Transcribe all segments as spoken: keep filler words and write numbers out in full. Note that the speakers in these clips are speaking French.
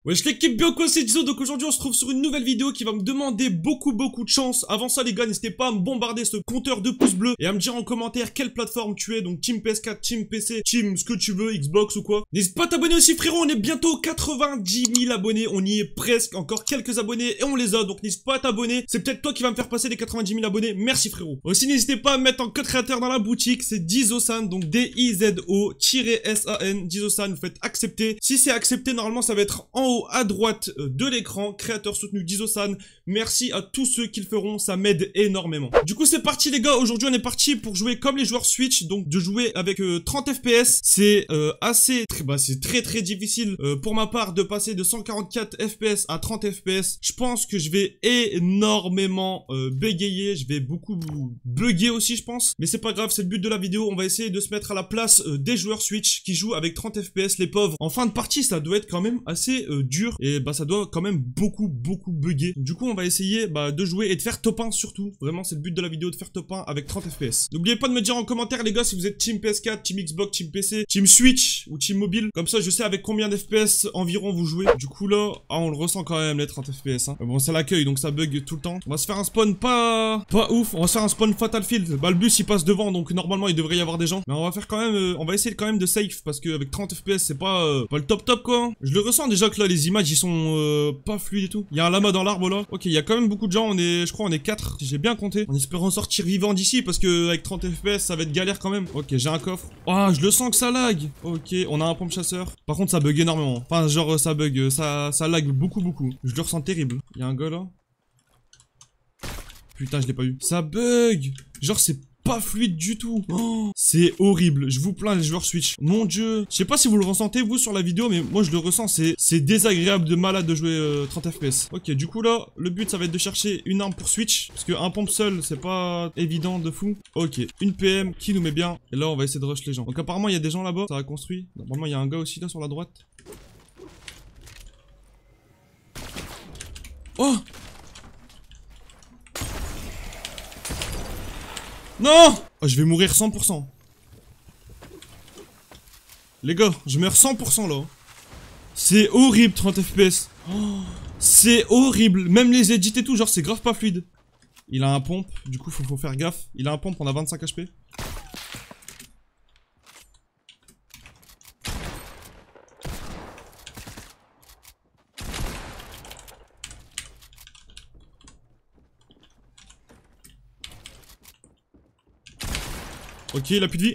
Wesh l'équipe bien quoi, c'est Dizo. Donc aujourd'hui on se trouve sur une nouvelle vidéo qui va me demander beaucoup beaucoup de chance. Avant ça les gars, n'hésitez pas à me bombarder ce compteur de pouces bleus et à me dire en commentaire quelle plateforme tu es. Donc Team P S quatre, Team P C, Team ce que tu veux, Xbox ou quoi. N'hésite pas à t'abonner aussi frérot, on est bientôt quatre-vingt-dix mille abonnés. On y est presque, encore quelques abonnés et on les a. Donc n'hésite pas à t'abonner, c'est peut-être toi qui va me faire passer les quatre-vingt-dix mille abonnés. Merci frérot. Aussi n'hésitez pas à mettre en code créateur dans la boutique, c'est Dizosan, donc D I Z O S A N, Dizosan, vous faites accepter. Si c'est accepté, normalement ça va être en haut à droite de l'écran, créateur soutenu Dizosan. Merci à tous ceux qui le feront, ça m'aide énormément. Du coup c'est parti les gars, aujourd'hui on est parti pour jouer comme les joueurs Switch, donc de jouer avec euh, trente F P S. C'est euh, assez, très, bah c'est très très difficile euh, pour ma part de passer de cent quarante-quatre F P S à trente F P S. Je pense que je vais énormément euh, bégayer, je vais beaucoup bugger aussi je pense, mais c'est pas grave, c'est le but de la vidéo. On va essayer de se mettre à la place euh, des joueurs Switch qui jouent avec trente F P S, les pauvres. En fin de partie ça doit être quand même assez euh, dur et bah ça doit quand même beaucoup beaucoup bugger. Du coup on va essayer bah, de jouer et de faire top un surtout. Vraiment c'est le but de la vidéo, de faire top un avec trente F P S. N'oubliez pas de me dire en commentaire les gars si vous êtes Team P S quatre, Team Xbox, Team P C, Team Switch ou Team Mobile. Comme ça je sais avec combien d'F P S environ vous jouez. Du coup là, ah, on le ressent quand même les trente F P S hein. Bon c'est l'accueil donc ça bug tout le temps. On va se faire un spawn pas pas ouf. On va se faire un spawn Fatal Field. Bah le bus il passe devant donc normalement il devrait y avoir des gens. Mais on va faire quand même, euh, on va essayer quand même de safe parce que avec trente F P S c'est pas, euh, pas le top top quoi. Je le ressens déjà que là les images ils sont euh, pas fluides et tout. Il y a un lama dans l'arbre là. Ok, il y a quand même beaucoup de gens, on est, je crois on est quatre, si j'ai bien compté. En espérant sortir vivant d'ici parce que avec trente F P S ça va être galère quand même. Ok, j'ai un coffre. Ah, oh, je le sens que ça lag. Ok, on a un pompe chasseur. Par contre ça bug énormément. Enfin genre ça bug, ça, ça lag beaucoup beaucoup. Je le ressens terrible. Il y a un gars là. Putain je l'ai pas eu. Ça bug. Genre c'est pas fluide du tout. Oh, c'est horrible. Je vous plains les joueurs Switch. Mon dieu. Je sais pas si vous le ressentez vous sur la vidéo, mais moi je le ressens. C'est c'est désagréable de malade de jouer euh, trente F P S. Ok, du coup là, le but ça va être de chercher une arme pour Switch. Parce qu'un pompe seul, c'est pas évident de fou. Ok, une P M qui nous met bien. Et là on va essayer de rush les gens. Donc apparemment il y a des gens là-bas. Ça a construit. Normalement il y a un gars aussi là sur la droite. Oh! Non! Oh, je vais mourir cent pour cent. Les gars, je meurs cent pour cent là. C'est horrible trente F P S. Oh, c'est horrible. Même les edits et tout, genre c'est grave pas fluide. Il a un pompe, du coup faut, faut faire gaffe. Il a un pompe, on a vingt-cinq H P. Ok, il a plus de vie.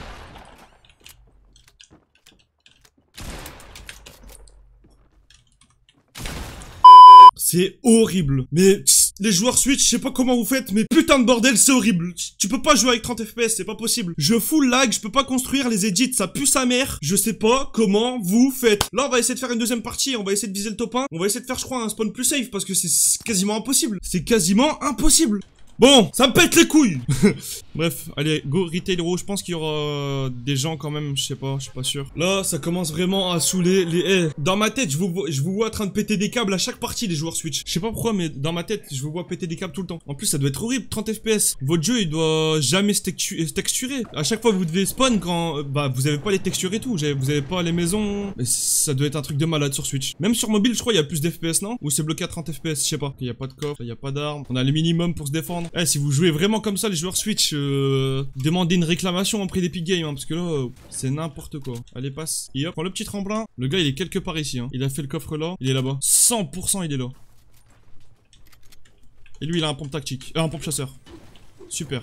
C'est horrible. Mais les joueurs Switch, je sais pas comment vous faites, mais putain de bordel, c'est horrible. Tu peux pas jouer avec trente F P S, c'est pas possible. Je full lag, je peux pas construire les edits, ça pue sa mère. Je sais pas comment vous faites. Là, on va essayer de faire une deuxième partie, on va essayer de viser le top un. On va essayer de faire, je crois, un spawn plus safe, parce que c'est quasiment impossible. C'est quasiment impossible. Bon, ça me pète les couilles. Bref, allez, go retail hero. Je pense qu'il y aura des gens quand même, je sais pas, je suis pas sûr. Là, ça commence vraiment à saouler les... Hey, dans ma tête, je vous, vois, je vous vois en train de péter des câbles à chaque partie, les joueurs Switch. Je sais pas pourquoi, mais dans ma tête, je vous vois péter des câbles tout le temps. En plus, ça doit être horrible, trente F P S. Votre jeu, il doit jamais se textu texturer. À chaque fois, vous devez spawn quand... Bah, vous avez pas les textures et tout. Vous avez pas les maisons. Mais ça doit être un truc de malade sur Switch. Même sur mobile, je crois, il y a plus d'F P S, non? Ou c'est bloqué à trente F P S, je sais pas. Il y a pas de coffre, il y a pas d'armes. On a le minimum pour se défendre. Eh, si vous jouez vraiment comme ça, les joueurs Switch, euh, demandez une réclamation auprès d'Epic Games, hein, parce que là, euh, c'est n'importe quoi. Allez, passe. Et hop, prends le petit tremplin. Le gars, il est quelque part ici. Hein. Il a fait le coffre là. Il est là-bas. cent pour cent, il est là. Et lui, il a un pompe tactique. Euh, un pompe chasseur. Super.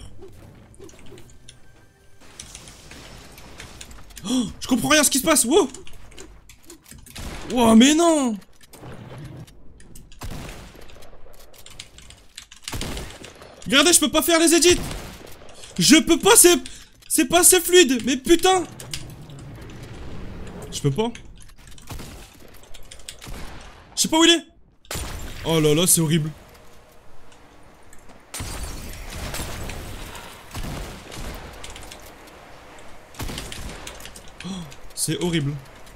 Oh, je comprends rien à ce qui se passe. Wow. Wow, mais non. Regardez, je peux pas faire les edits. Je peux pas, c'est... C'est pas assez fluide, mais putain. Je peux pas. Je sais pas où il est. Oh là là, c'est horrible. Oh, c'est horrible.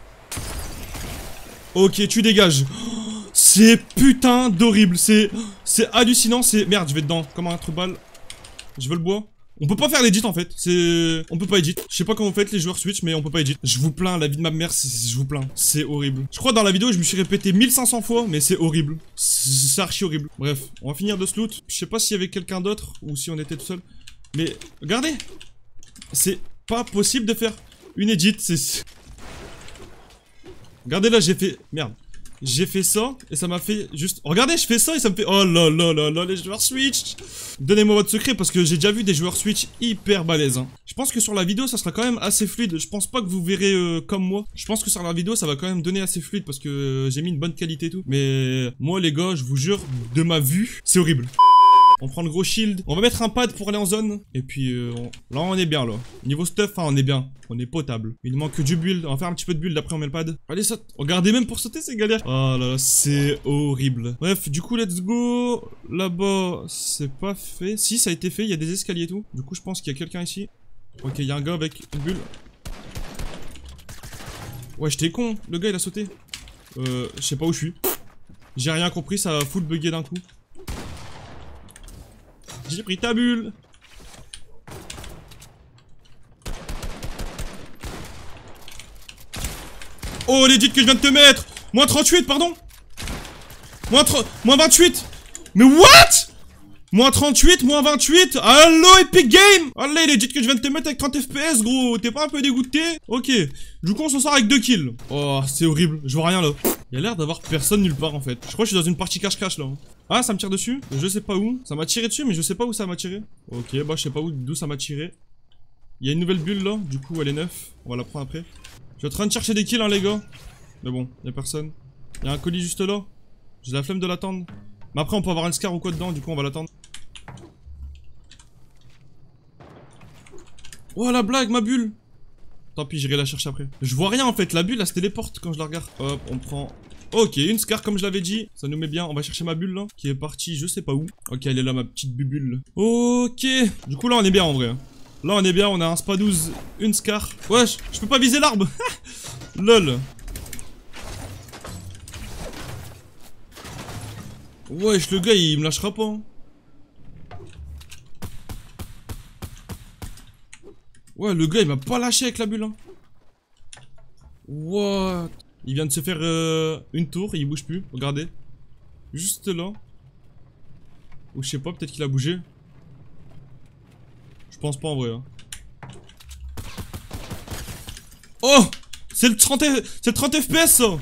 Ok, tu dégages. C'est putain d'horrible, c'est c'est hallucinant, c'est... Merde, je vais dedans, comme un trou de balle. Je veux le bois. On peut pas faire l'edit en fait, c'est... On peut pas edit. Je sais pas comment vous faites les joueurs Switch, mais on peut pas edit. Je vous plains, la vie de ma mère, je vous plains. C'est horrible. Je crois dans la vidéo, je me suis répété mille cinq cents fois, mais c'est horrible. C'est archi horrible. Bref, on va finir de ce loot. Je sais pas s'il y avait quelqu'un d'autre, ou si on était tout seul. Mais, regardez. C'est pas possible de faire une edit, c'est... Regardez là, j'ai fait... Merde. J'ai fait ça, et ça m'a fait juste... Regardez, je fais ça, et ça me fait... Oh là là là là, les joueurs Switch. Donnez-moi votre secret, parce que j'ai déjà vu des joueurs Switch hyper balèzes. Hein. Je pense que sur la vidéo, ça sera quand même assez fluide. Je pense pas que vous verrez euh, comme moi. Je pense que sur la vidéo, ça va quand même donner assez fluide, parce que euh, j'ai mis une bonne qualité et tout. Mais moi, les gars, je vous jure, de ma vue, c'est horrible. On prend le gros shield. On va mettre un pad pour aller en zone. Et puis, euh, on... là, on est bien, là. Niveau stuff, hein, on est bien. On est potable. Il manque que du build. On va faire un petit peu de build. Après, on met le pad. Allez, saute. Regardez, même pour sauter, c'est galère. Oh là là, c'est horrible. Bref, du coup, let's go. Là-bas, c'est pas fait. Si, ça a été fait. Il y a des escaliers et tout. Du coup, je pense qu'il y a quelqu'un ici. Ok, il y a un gars avec une bulle. Ouais, j'étais con. Le gars, il a sauté. Euh, je sais pas où je suis. J'ai rien compris. Ça a full bugué d'un coup. J'ai pris ta bulle. Oh, l'edit que je viens de te mettre. Moins trente-huit, pardon. Moins, moins vingt-huit. Mais what? Moins trente-huit, moins vingt-huit. Allo, Epic Game. Allez, l'edit que je viens de te mettre avec trente F P S, gros. T'es pas un peu dégoûté? Ok. Du coup, on s'en sort avec deux kills. Oh, c'est horrible. Je vois rien, là. Il y a l'air d'avoir personne nulle part, en fait. Je crois que je suis dans une partie cache-cache, là. Ah, ça me tire dessus. Je sais pas où. Ça m'a tiré dessus, mais je sais pas où ça m'a tiré. Ok, bah, je sais pas où, d'où ça m'a tiré. Il y a une nouvelle bulle, là. Du coup, elle est neuve. On va la prendre après. Je suis en train de chercher des kills, hein, les gars. Mais bon, y a personne. Y a un colis juste là. J'ai la flemme de l'attendre. Mais après, on peut avoir un scar ou quoi dedans. Du coup, on va l'attendre. Oh, la blague, ma bulle. Tant pis, j'irai la chercher après. Je vois rien, en fait. La bulle, elle se téléporte quand je la regarde. Hop, on prend... Ok, une scar comme je l'avais dit, ça nous met bien. On va chercher ma bulle là, qui est partie je sais pas où. Ok, elle est là, ma petite bubule. Ok, du coup là on est bien en vrai. Là on est bien, on a un spa douze, une scar. Wesh, je peux pas viser l'arbre. Lol. Wesh, le gars il me lâchera pas. Hein. Ouais, le gars il m'a pas lâché avec la bulle. Hein. What? Il vient de se faire euh, une tour, il bouge plus, regardez. Juste là. Ou je sais pas, peut-être qu'il a bougé. Je pense pas en vrai. Hein. Oh! C'est le trente, c'est le trente F P S ça!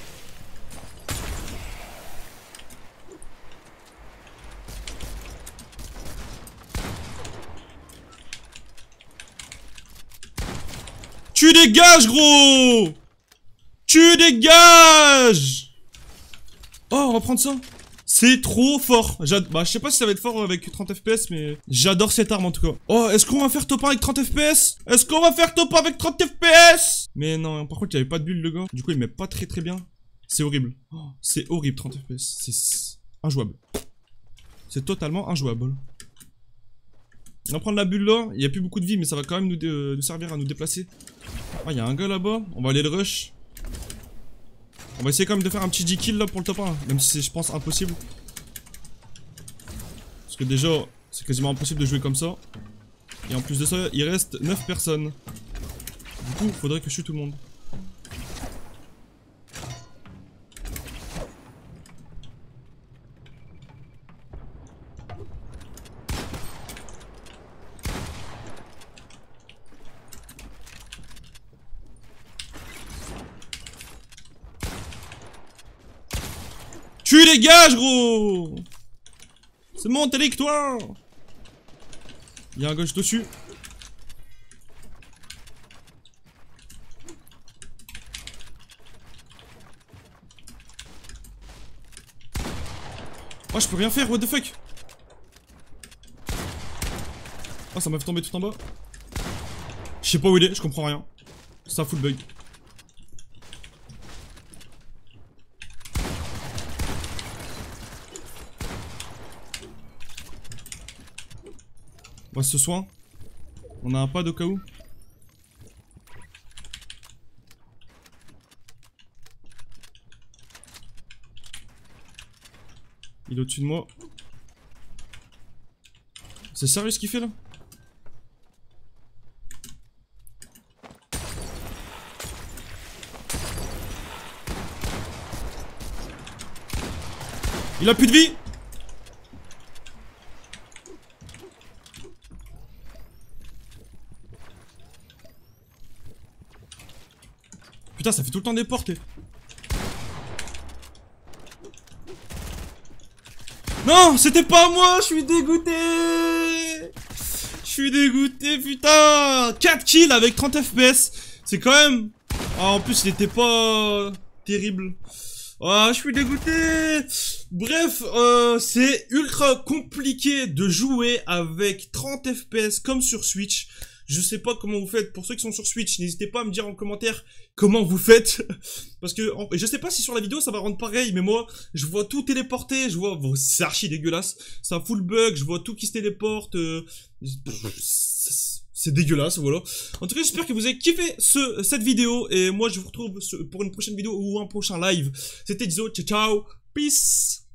Tu dégages, gros! Tu dégages! Oh, on va prendre ça. C'est trop fort. Bah, je sais pas si ça va être fort avec trente F P S, mais j'adore cette arme en tout cas. Oh, est-ce qu'on va faire top un avec trente F P S? Est-ce qu'on va faire top un avec trente F P S? Mais non, par contre, il y avait pas de bulle, le gars. Du coup, il met pas très très bien. C'est horrible. Oh, c'est horrible, trente F P S. C'est injouable. C'est totalement injouable. On va prendre la bulle là. Il y a plus beaucoup de vie, mais ça va quand même nous, euh, nous servir à nous déplacer. Ah, il y a un gars là-bas. On va aller le rush. On va essayer quand même de faire un petit dix kills là pour le top un. Même si c'est, je pense, impossible. Parce que déjà, c'est quasiment impossible de jouer comme ça. Et en plus de ça, il reste neuf personnes. Du coup, il faudrait que je tue tout le monde. Tu dégages, gros! C'est mon territoire! Il y a un gars juste dessus. Oh, je peux rien faire, what the fuck? Oh, ça m'a fait tomber tout en bas. Je sais pas où il est, je comprends rien. C'est un full bug. On va se soin. On a un pad au cas où. Il est au-dessus de moi. C'est sérieux ce qu'il fait là? Il a plus de vie. Putain, ça fait tout le temps des portes. Et... Non, c'était pas moi, je suis dégoûté. Je suis dégoûté, putain. quatre kills avec trente F P S. C'est quand même... Ah, en plus, il était pas terrible. Ah, je suis dégoûté. Bref, euh, c'est ultra compliqué de jouer avec trente F P S comme sur Switch. Je sais pas comment vous faites. Pour ceux qui sont sur Switch, n'hésitez pas à me dire en commentaire comment vous faites. Parce que en... je sais pas si sur la vidéo ça va rendre pareil, mais moi, je vois tout téléporter. Je vois, bon, c'est archi dégueulasse. C'est un full bug. Je vois tout qui se téléporte. Euh... C'est dégueulasse, voilà. En tout cas, j'espère que vous avez kiffé ce, cette vidéo. Et moi, je vous retrouve pour une prochaine vidéo ou un prochain live. C'était Dizo. Ciao, ciao. Peace.